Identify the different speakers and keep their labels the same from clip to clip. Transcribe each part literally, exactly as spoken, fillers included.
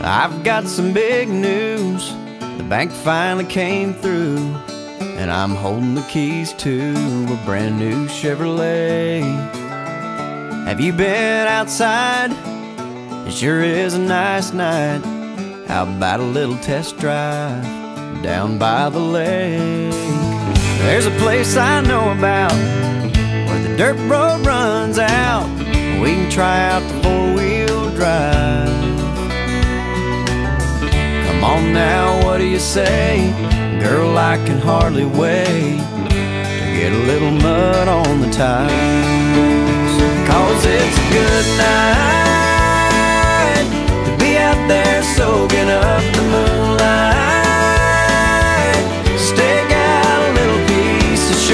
Speaker 1: I've got some big news. The bank finally came through, and I'm holding the keys to a brand new Chevrolet. Have you been outside? It sure is a nice night. How about a little test drive down by the lake? There's a place I know about where the dirt road runs out. We can try out the four-wheel drive. Come on now, what do you say? Girl, I can hardly wait to get a little mud on the tires. Cause it's a good night to be out there soaking up the moonlight. Stake out a little piece of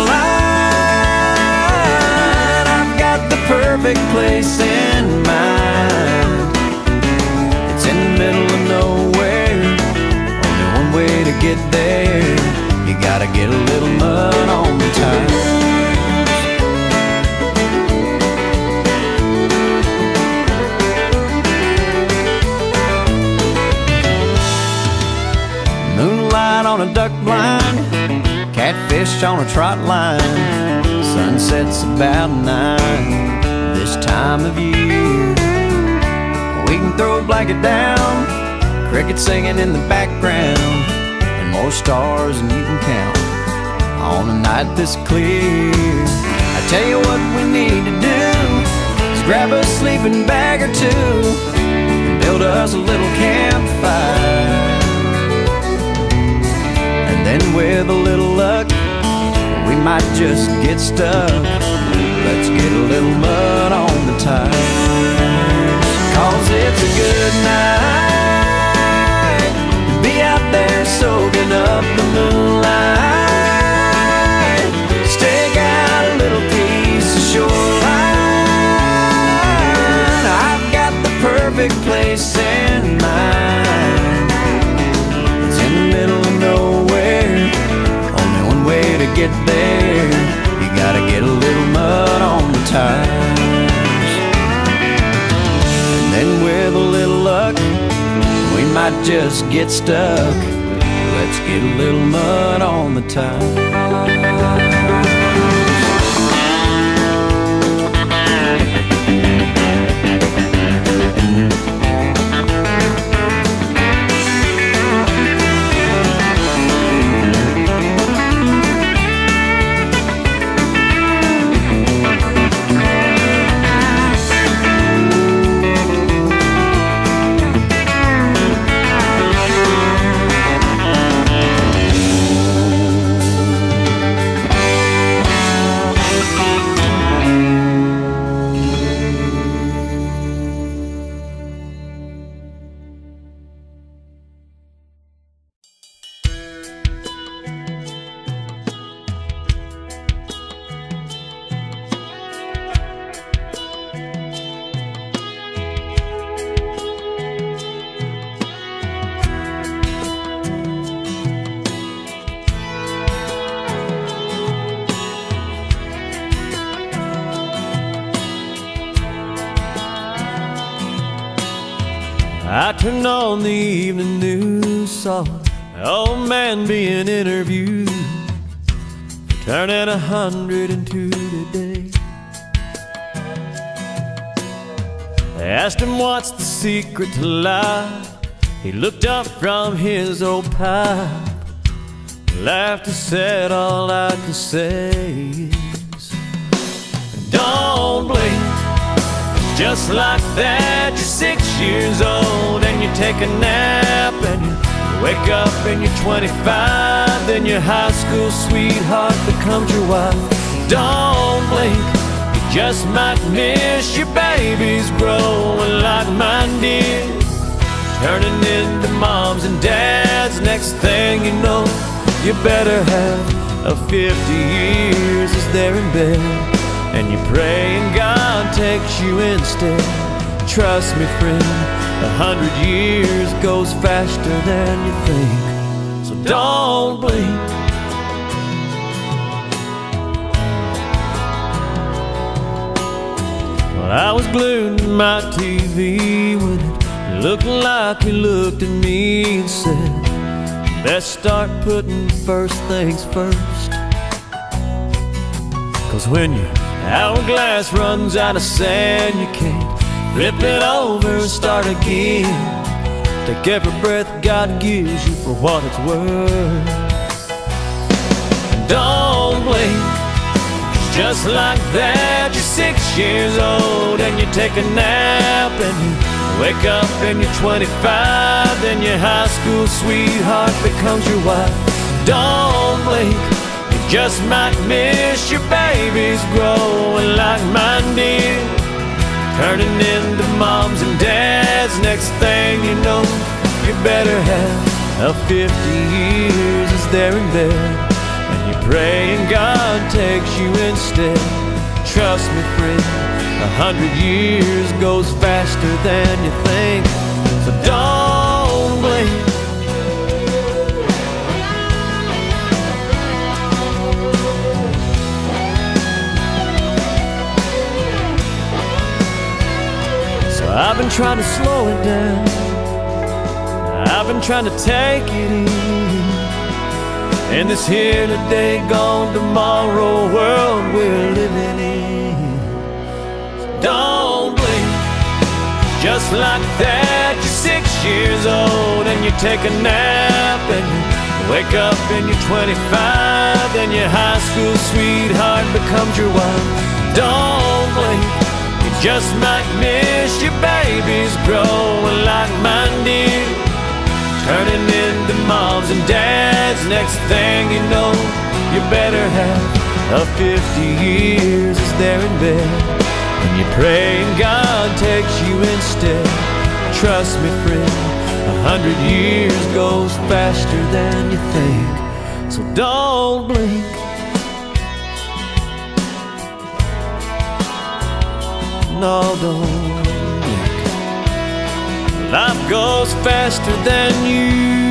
Speaker 1: shoreline. I've got the perfect place in mind. It's in the middle of nowhere, only one way to get there. You gotta get a little mud on the tires. Moonlight on a duck blind, catfish on a trot line. Sunset's about nine this time of year. We can throw a blanket down, crickets singing in the background, and more stars than you can count on a night this clear. I tell you what we need to do is grab a sleeping bag or two and build us a little campfire. And then with a little luck, we might just get stuck. Let's get a little mud on the tires. Cause it's a good night to be out there soaking up the moonlight. Stake out a little piece of shoreline. I've got the perfect place in mind. It's in the middle of nowhere, only one way to get there. You gotta get a little mud on the tires. And then with a little luck, we might just get stuck. Let's get a little mud on the tires.
Speaker 2: I turned on the evening news, saw an old man being interviewed, turning a hundred and two today. They asked him what's the secret to life. He looked up from his old pipe, laughed and said, all I can say is, don't blink. Just like that, you're six years old and you take a nap and you wake up and you're twenty-five. Then your high school sweetheart becomes your wife. Don't blink, you just might miss your babies growing like mine did, turning into moms and dads. Next thing you know, you better have a fifty years as they're in bed, and you pray and God takes you instead. Trust me, friend, a hundred years goes faster than you think. So don't blink. Well, I was glued to my T V when it looked like he looked at me and said, best start putting first things first. Cause when your hourglass runs out of sand, you can't flip it over and start again. Take every breath God gives you for what it's worth. Don't blink, just like that you're six years old and you take a nap and you wake up and you're twenty-five. Then your high school sweetheart becomes your wife. Don't blink, you just might miss your babies growing like mine did, turning into moms and dads. Next thing you know, you better have a fifty years is there in bed, and you're praying God takes you instead. Trust me, friend, a hundred years goes faster than you think. So don't blink. So I've been trying to slow it down, I've been trying to take it easy in this here today, gone tomorrow world we're living in. So don't blink, just like that you're six years old and you take a nap and you wake up and you're twenty-five. Then your high school sweetheart becomes your wife. Don't blink, you just might miss your babies growing like mine did, turning into moms and dads. Next thing you know, you better have a fifty years is there in bed, and you're praying God takes you instead. Trust me, friend, a hundred years goes faster than you think. So don't blink. No, don't blink. Life goes faster than you